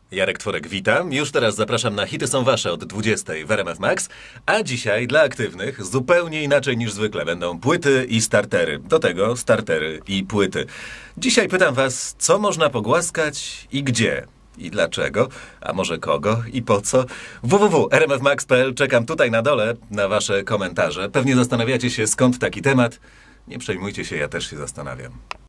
Jarek Tworek, witam. Już teraz zapraszam na Hity są wasze od 20 w RMF Max, a dzisiaj dla aktywnych zupełnie inaczej niż zwykle będą płyty i startery. Do tego startery i płyty. Dzisiaj pytam was, co można pogłaskać i gdzie? I dlaczego? A może kogo? I po co? www.rmfmax.pl. Czekam tutaj na dole na wasze komentarze. Pewnie zastanawiacie się, skąd taki temat. Nie przejmujcie się, ja też się zastanawiam.